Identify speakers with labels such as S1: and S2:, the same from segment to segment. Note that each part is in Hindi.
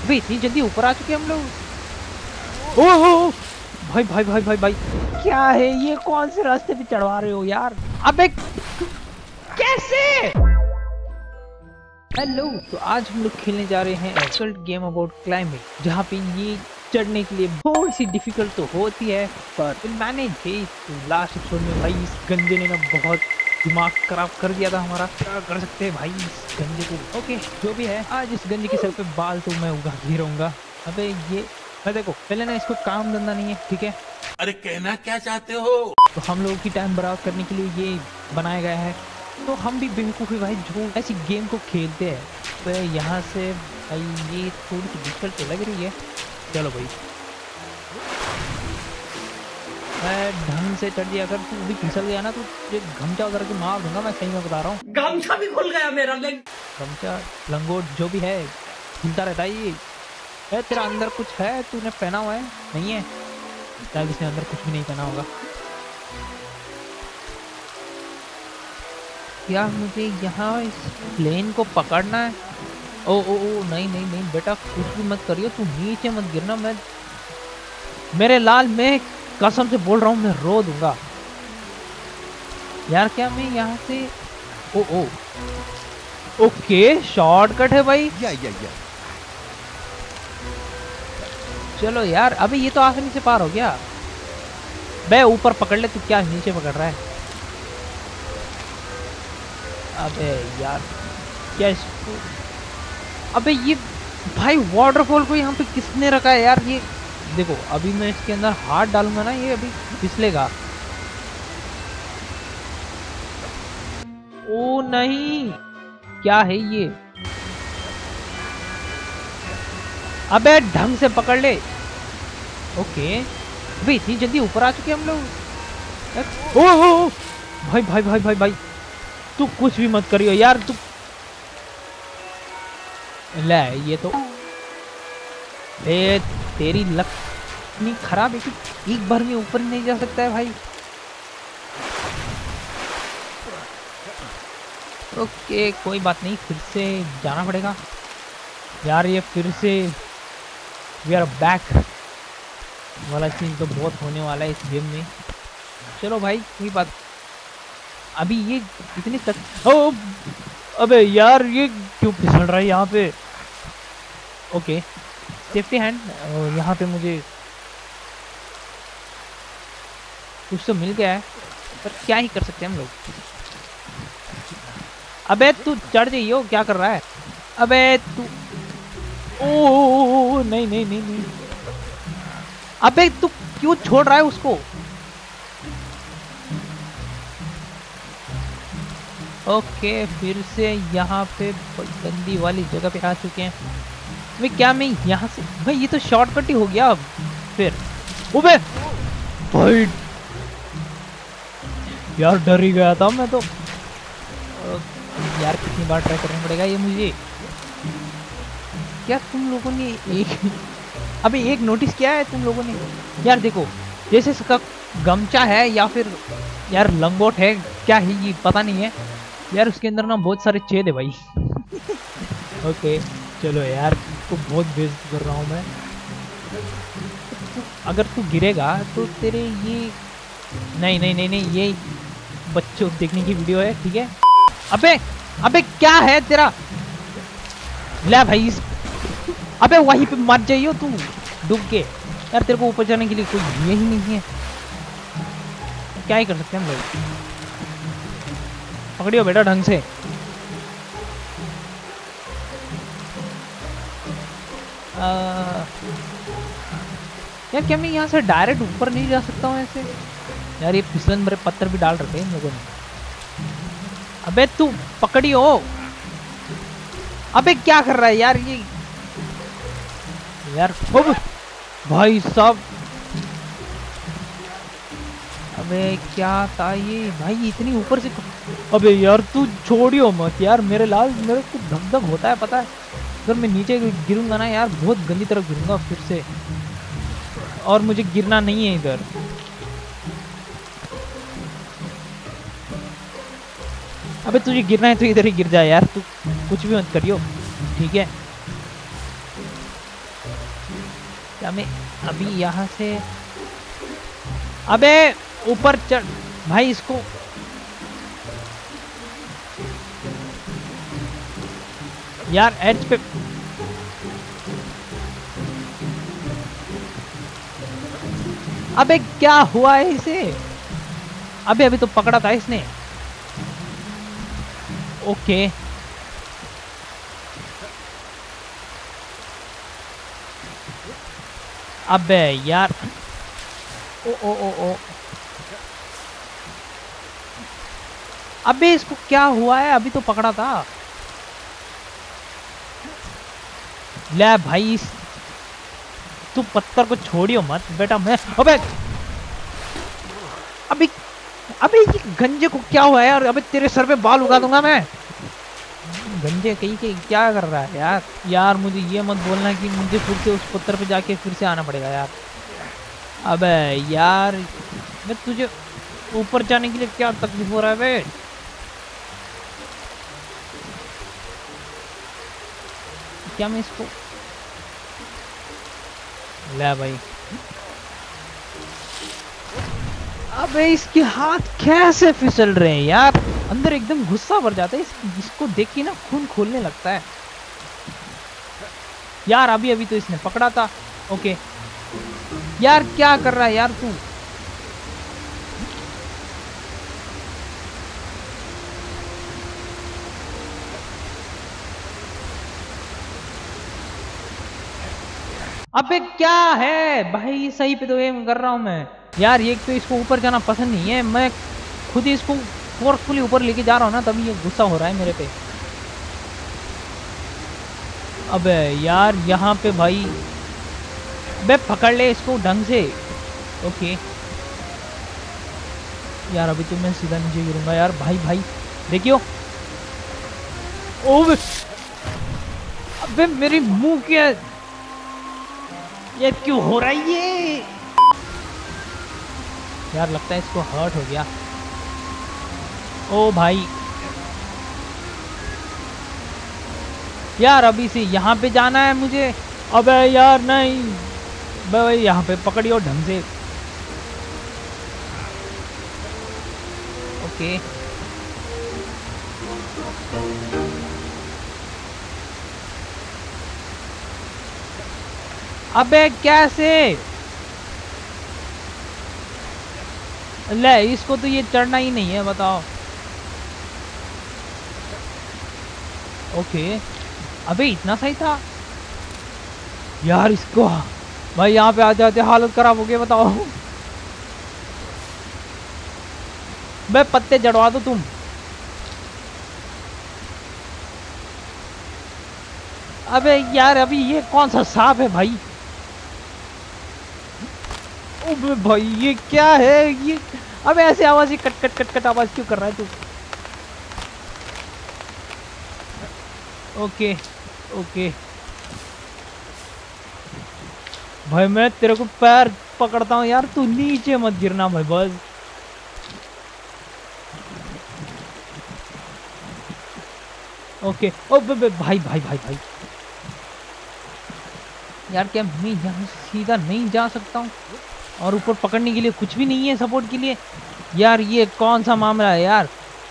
S1: भाई इतनी जल्दी ऊपर आ चुके हम लोग। ओह भाई भाई भाई भाई भाई, क्या है ये? कौन से रास्ते पे चढ़वा रहे हो यार? अबे कैसे? हेलो, तो आज हम लोग खेलने जा रहे हैं एक्सल्ट गेम अबाउट क्लाइंबिंग, जहाँ पे ये चढ़ने के लिए थोड़ी सी डिफिकल्ट तो होती है, पर मैंने लास्ट एपिसोड में भाई इस गंजे ने ना बहुत दिमाग खराब कर दिया था हमारा। क्या कर सकते हैं भाई इस गंजे को। ओके जो भी है, आज इस गंजे के सर पे बाल तो मैं उगा ही रहूंगा। अबे ये मैं देखो पहले ना इसको काम धंधा नहीं है, ठीक है?
S2: अरे कहना क्या चाहते हो?
S1: तो हम लोगों की टाइम बर्बाद करने के लिए ये बनाया गया है, तो हम भी बेवकूफ़ी भाई जो ऐसी गेम को खेलते हैं। तो यहाँ से भाई ये थोड़ी सी डिफिकल्ट तो लग रही है। चलो भाई मैं ढंग से चढ़ दिया। अगर तू भी फिसल गया ना तो ये गमछा उधर के मार दूंगा, मैं सही में बता रहा हूँ।
S3: गमछा भी खुल गया मेरा।
S1: गमछा लंगोट जो भी है खुलता रहता है ये। तेरा अंदर कुछ है तूने पहना हुआ है? नहीं है, शायद इसने अंदर कुछ भी नहीं पहना होगा। क्या मुझे यहाँ इस प्लेन को पकड़ना है? ओ ओ ओ नहीं नहीं नहीं बेटा, कुछ भी मत करियो, तू नीचे मत गिरना। मैं मेरे लाल, मैं कसम से बोल रहा हूँ, मैं रो दूंगा यार। क्या मैं यहाँ से ओ ओ ओके शॉर्टकट है भाई।
S2: या
S1: चलो यार, अबे ये तो आसानी से पार हो गया। बे ऊपर पकड़ ले, तू क्या नीचे पकड़ रहा है? अबे यार क्या इसको, अबे ये भाई वाटरफॉल को यहाँ पे किसने रखा है यार? ये देखो अभी मैं इसके अंदर हाथ डालूंगा ना, ये अभी फिसलेगा। ओ नहीं, क्या है ये? अबे ढंग से पकड़ ले। ओके भाई इतनी जल्दी ऊपर आ चुके हम लोग। ओह भाई भाई भाई भाई भाई, तू कुछ भी मत करियो यार। तू ले, ये तो तेरी लक इतनी खराब है कि एक बार में ऊपर नहीं जा सकता है भाई। ओके कोई बात नहीं, फिर से जाना पड़ेगा यार। ये फिर से वी आर बैक वाला चीज तो बहुत होने वाला है इस गेम में। चलो भाई कोई बात, अभी ये इतनी तक ओ अबे यार ये क्यों फिसल रहा है यहाँ पे? ओके सेफ्टी हैंड, यहाँ पे मुझे कुछ तो मिल गया है, पर क्या ही कर सकते हैं हम लोग। अबे तू चढ़ जाइयो, क्या कर रहा है? अबे तू ओ नहीं नहीं नहीं नहीं, अबे तू क्यों छोड़ रहा है उसको? ओके फिर से यहाँ पे गंदी वाली जगह पे आ चुके हैं। भाई क्या मैं यहाँ से, भाई ये तो शॉर्टकट ही हो गया अब। फिर ओबे भाई यार डर ही गया था मैं तो। यार कितनी बार ट्राई करना पड़ेगा ये मुझे? क्या तुम लोगों ने अभी एक नोटिस किया है तुम लोगों ने? यार देखो जैसे इसका गमछा है या फिर यार लंगोट है, क्या है ये पता नहीं है यार, उसके अंदर ना बहुत सारे छेद है भाई। ओके चलो यार, इसको बहुत बेइज्जत कर रहा हूँ मैं। अगर तू गिरेगा तो तेरे ये नहीं नहीं नहीं नहीं, ये बच्चों देखने की वीडियो है, ठीक है? अबे अबे क्या है तेरा? ले भाई अबे वहीं पे मर जाइयो तू डूब के। यार तेरे को ऊपर जाने के लिए कोई ये ही नहीं है, क्या ही कर सकते हैं हम लोग। पकड़ियो बेटा ढंग से। यार क्या मैं यहाँ से डायरेक्ट ऊपर नहीं जा सकता हूँ ऐसे? यार ये फिसलन भरे पत्थर भी डाल रखे हैं इन लोगों ने। अबे तू पकड़ियो। अबे क्या कर रहा है यार ये? यार भाई साहब, अबे क्या था ये भाई इतनी ऊपर से? अबे यार तू छोड़ियो मत यार मेरे लाल, मेरे को धक धक होता है पता है। अगर मैं नीचे गिरूंगा ना यार, बहुत गंदी तरफ गिरूंगा फिर से, और मुझे गिरना नहीं है इधर। अबे तुझे गिरना है तो इधर ही गिर जा यार, तू कुछ भी मत करियो, ठीक है? क्या मैं अभी यहाँ से, अबे ऊपर चढ़ भाई इसको। यार एज पे, अबे क्या हुआ है इसे? अबे अभी तो पकड़ा था इसने। ओके अबे यार, ओ ओ ओ ओ, अबे इसको क्या हुआ है? अभी तो पकड़ा था। ले भाई तू पत्थर को छोड़ियो मत बेटा। मैं अबे अबे अबे ये गंजे को क्या हुआ है यार? अबे तेरे सर पे बाल उगा दूंगा मैं। गंजे कहीं के क्या कर रहा है यार? यार मुझे ये मत बोलना कि मुझे फिर से उस पत्थर पे जाके फिर से आना पड़ेगा यार। अबे यार मैं तुझे ऊपर जाने के लिए क्या तकलीफ हो रहा है बे? क्या मैं इसको, ले भाई। अबे इसके हाथ कैसे फिसल रहे हैं यार? अंदर एकदम गुस्सा भर जाता है इसको देख के ना, खून खोलने लगता है यार। अभी अभी तो इसने पकड़ा था। ओके यार क्या कर रहा है यार तू? अबे क्या है भाई? सही पे तो एम कर रहा हूं मैं यार। एक तो इसको ऊपर जाना पसंद नहीं है, मैं खुद ही इसको फोर्सफुली ऊपर लेके जा रहा हूँ ना, तभी ये गुस्सा हो रहा है मेरे पे। अबे यार यहाँ पे भाई, बे पकड़ ले इसको ढंग से। ओके यार अभी तो मैं सीधा नीचे गिरूंगा यार। भाई भाई देखियो। ओबे अबे मेरी मुंह क्या, ये क्यों हो रहा है ये? यार लगता है इसको हर्ट हो गया। ओ भाई यार अभी से यहाँ पे जाना है मुझे। अबे यार नहीं भाई, यहाँ पे पकड़ियो ढंग से। ओके अबे कैसे? ले इसको तो ये चढ़ना ही नहीं है, बताओ। ओके अबे इतना सही था यार। इसको भाई यहाँ पे आ जाते हालत खराब हो गई, बताओ। बे पत्ते जड़वा दो तुम। अबे यार अभी ये कौन सा सांप है भाई? अबे भाई ये क्या है ये? अबे ऐसे आवाज, ये कट कट कट कट आवाज क्यों कर रहा है तू? ओके ओके भाई मैं तेरे को पैर पकड़ता हूँ यार, तू नीचे मत गिरना भाई बस। ओके ओ भाई भाई भाई भाई यार, क्या मैं यहाँ से सीधा नहीं जा सकता हूँ? और ऊपर पकड़ने के लिए कुछ भी नहीं है सपोर्ट के लिए यार। ये कौन सा मामला है यार?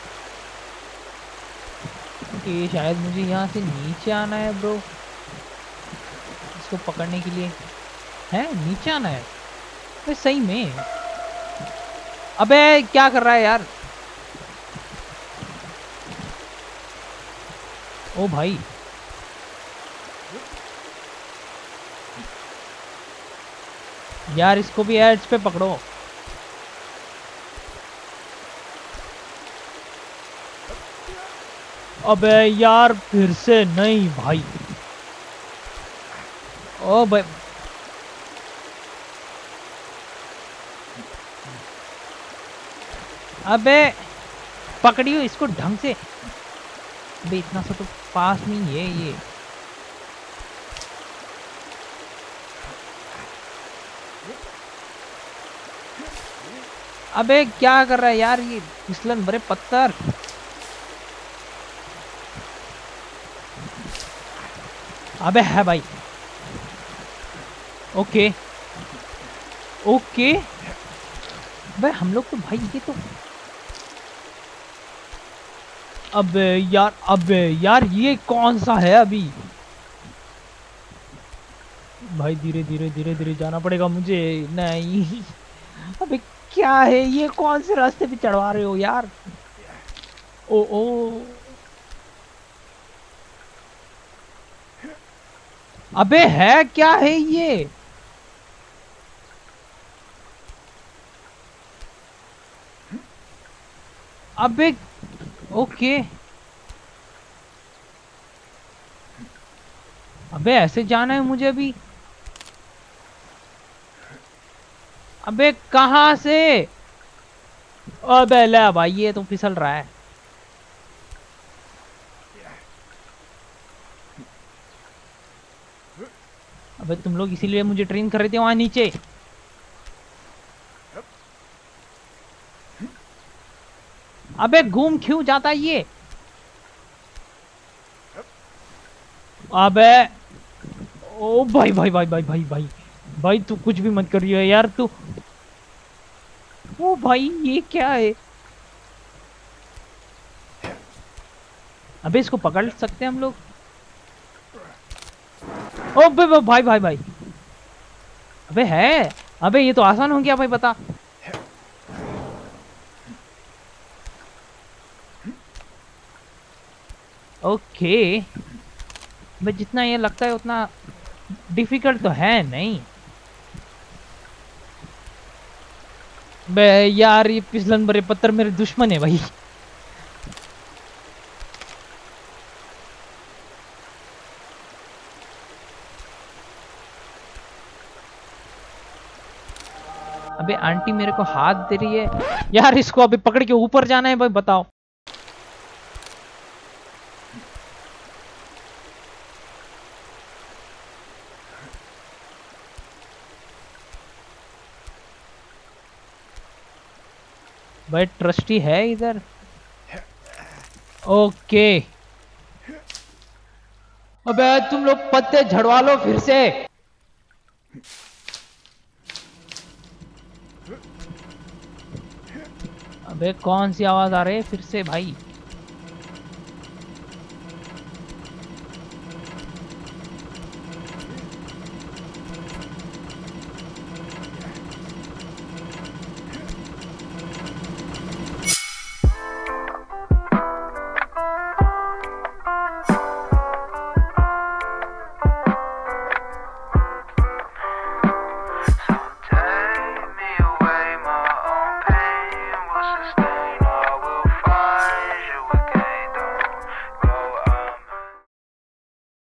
S1: ओके शायद मुझे यहाँ से नीचे आना है ब्रो, इसको पकड़ने के लिए। है नीचे आना है तो सही में? अबे क्या कर रहा है यार? ओ भाई यार इसको भी एड्स पे पकड़ो। अबे यार फिर से नहीं भाई। ओ भाई अबे पकड़ियो इसको ढंग से। अबे इतना सा तो पास नहीं है ये। अबे क्या कर रहा है यार ये फिसलन भरे पत्थर? अबे है भाई ओके ओके। भाई हम लोग तो, भाई ये तो, अब यार ये कौन सा है अभी? भाई धीरे धीरे धीरे धीरे जाना पड़ेगा मुझे। नहीं, अबे क्या है ये, कौन से रास्ते पे चढ़वा रहे हो यार? ओ ओ, अबे है क्या है ये? अबे ओके, अबे ऐसे जाना है मुझे अभी? अबे कहाँ से? अबे ले भाई, ये तो फिसल रहा है। अबे तुम लोग इसीलिए मुझे ट्रेन कर रहे थे वहां नीचे। अबे घूम क्यों जाता है ये? अबे ओ भाई भाई भाई भाई भाई भाई भाई, तू कुछ भी मत करियो यार तू। ओ भाई ये क्या है? अबे इसको पकड़ सकते हैं हम लोग? ओ भाई भाई भाई, अबे है, अबे ये तो आसान हो गया भाई, बता। ओके, भाई जितना ये लगता है उतना डिफिकल्ट तो है नहीं। बे यार ये फिसलन भरे पत्थर मेरे दुश्मन है भाई। अबे आंटी मेरे को हाथ दे रही है यार, इसको अभी पकड़ के ऊपर जाना है भाई, बताओ। भाई ट्रस्टी है इधर? ओके, अबे तुम लोग पत्ते झड़वा लो फिर से। अबे कौन सी आवाज आ रही है फिर से भाई?